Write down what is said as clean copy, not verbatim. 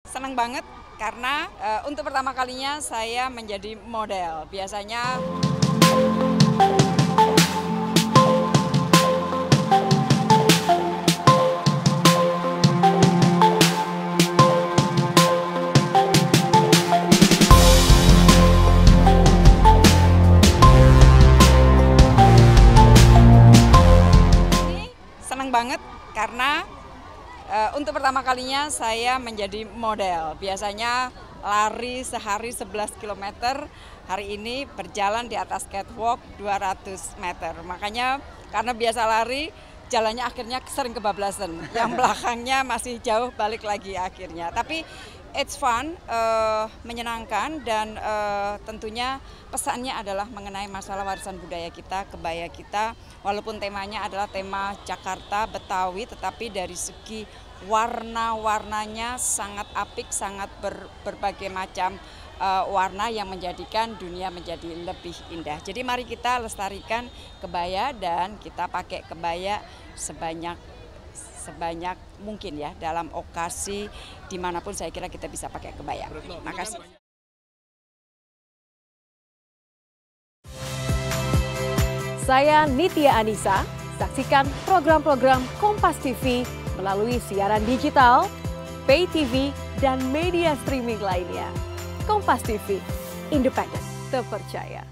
Senang banget karena untuk pertama kalinya saya menjadi model. Biasanya senang banget karena untuk pertama kalinya saya menjadi model. Biasanya lari sehari 11 km, hari ini berjalan di atas catwalk 200 meter. Makanya karena biasa lari, jalannya akhirnya sering kebablasan. Yang belakangnya masih jauh, balik lagi akhirnya. Tapi it's fun, menyenangkan, dan tentunya pesannya adalah mengenai masalah warisan budaya kita, kebaya kita. Walaupun temanya adalah tema Jakarta, Betawi, tetapi dari segi warna-warnanya sangat apik, sangat berbagai macam warna yang menjadikan dunia menjadi lebih indah. Jadi mari kita lestarikan kebaya dan kita pakai kebaya sebanyak mungkin ya dalam okasi dimanapun saya kira kita bisa pakai kebaya. Makasih. Saya Nitya Anissa, saksikan program-program Kompas TV melalui siaran digital, pay TV, dan media streaming lainnya. Kompas TV, independen, terpercaya.